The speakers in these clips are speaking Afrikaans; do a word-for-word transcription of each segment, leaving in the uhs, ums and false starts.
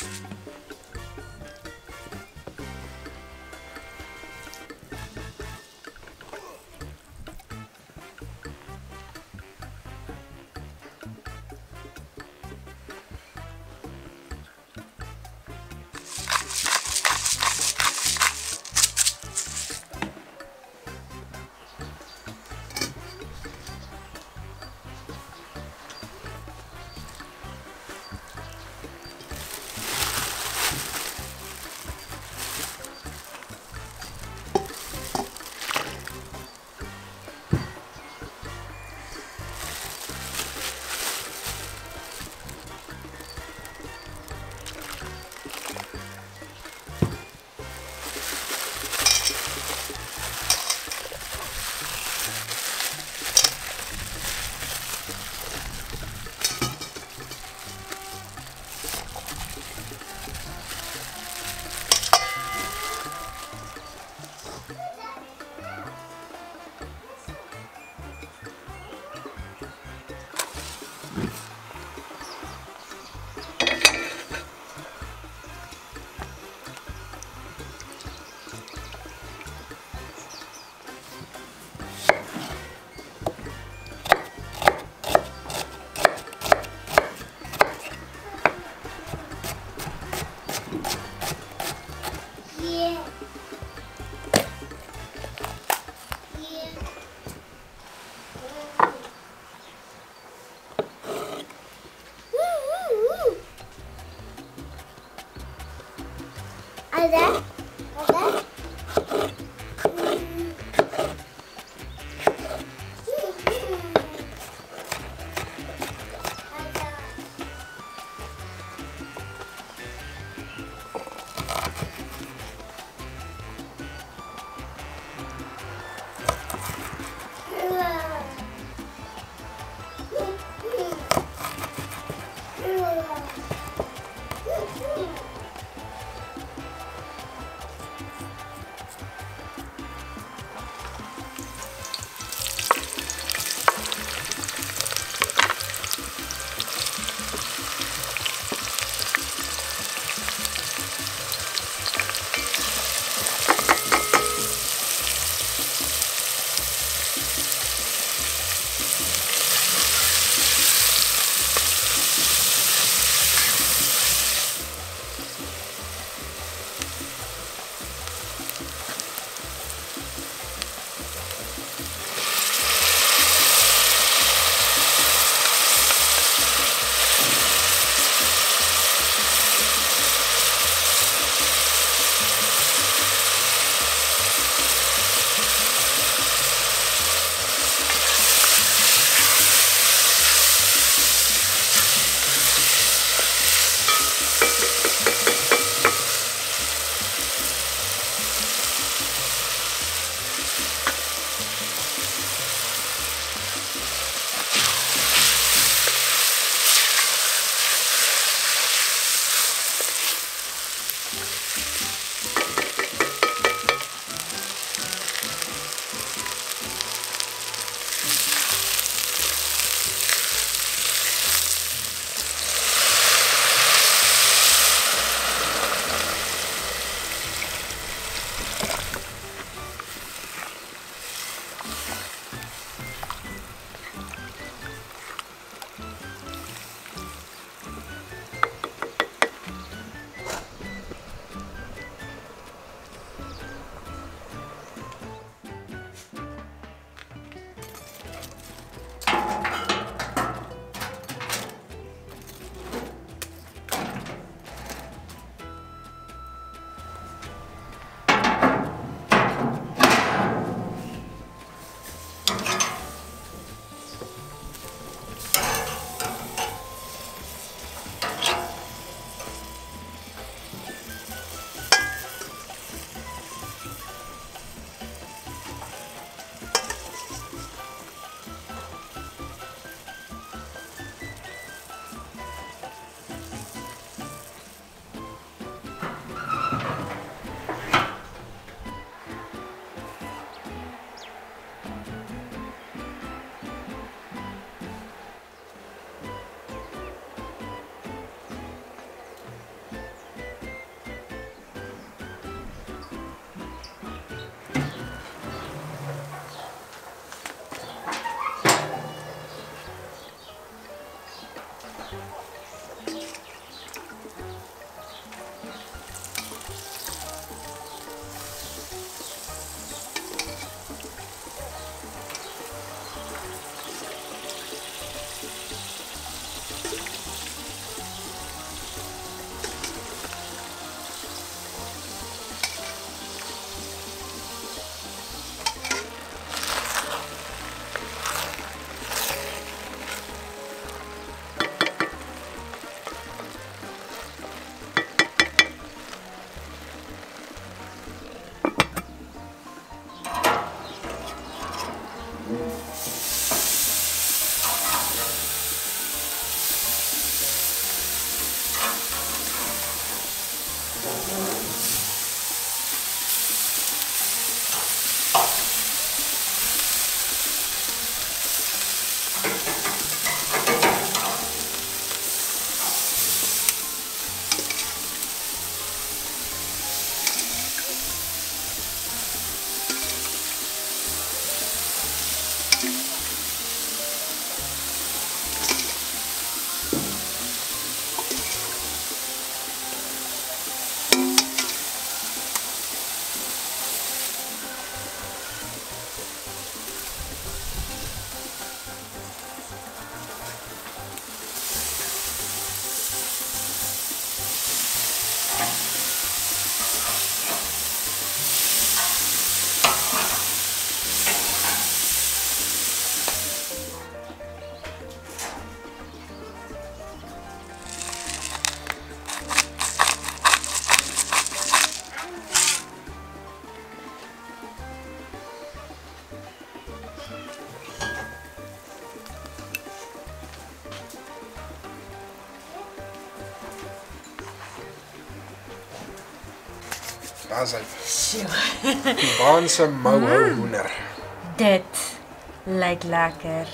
Ada? Ada? Daar is hy. Cubaanse mojo hoender. Dit lyk lekker.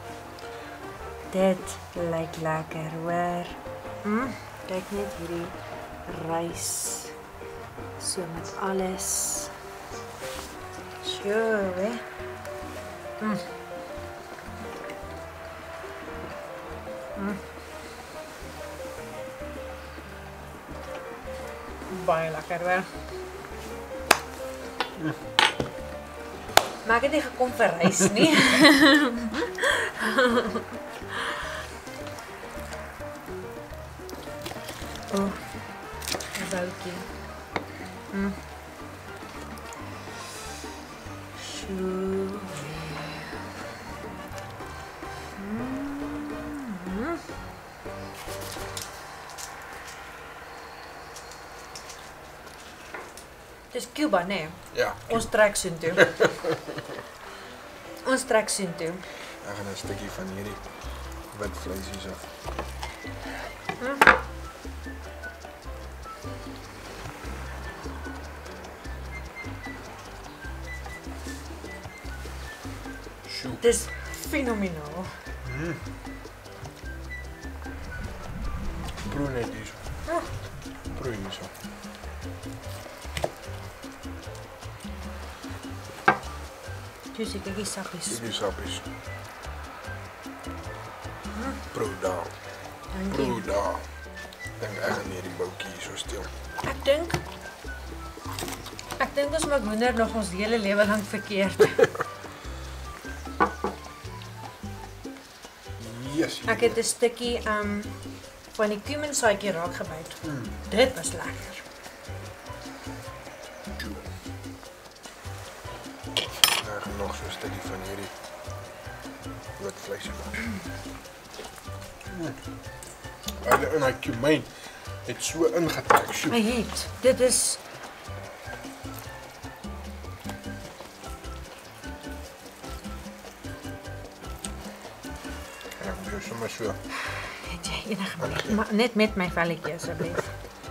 Dit lyk lekker, hoor. Mm, kyk net hierdie rys. So met alles. Sjoe, hè. Mm. Mm. Baie lekker, hoor. Mm. Maar ek het nie gekom vir rys nie. Oh, 'n boutjie. Mm. Sjoe. Mm. Dis Cuba, nee. Ja. Ons trek soontoe. Ons trek soontoe. Ek gaan 'n stukkie van hierdie wit vleis hierso. Mm. Sjoe. Dis fenomenaal. Mm. Proe net hierso. Oh. Proe hierso. Juicy, kyk die sappies. Hierdie sappies. Proe daar. Dankie. Proe daar. Dink ek gaan hierdie boutjie hierso steel. Ek dink Ek dink ons maak hoender nog ons hele lewe lank verkeerd. Yes. Ek het 'n stukkie um van die cumin saadjie raak gebyt. Mm. Dit was lekker. Ek gaan nog so 'n stukkie van hierdie wit vleis hê. Mm. Hulle in hy cumin het so ingetrek. Sjoe. Hy het. Dit is Ek moet sommer so. het jy enige manier, maar net met my velletjie asseblief.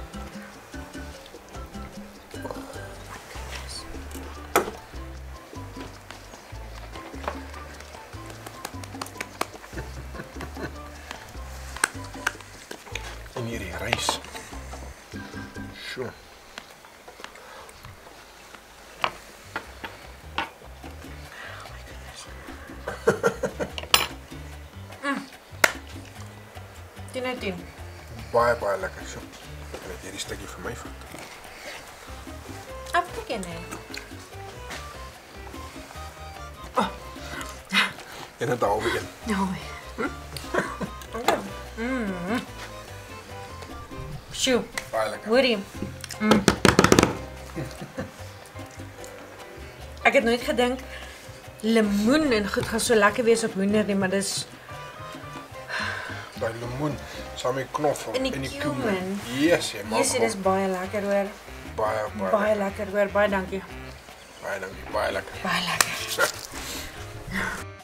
En hierdie rys. Sjoe. tien uit tien. Baie baie lekker. So. Ek het hierdie stukkie vir my vat. Appeltjie nee. En dit al begin. Nou. Mm. Sjoe. Baie lekker. Hoorie. Mm. Ek het nooit gedink lemoen en goed gaan so lekker wees op hoender nie, maar dis Daai lemoen saam met knoffel en die, en die cumin. cumin. Yes, jy maak. Yes, dit is baie lekker hoor. baie baie. Baie lekker hoor. Baie dankie. Baie dankie. Baie lekker. Baie lekker.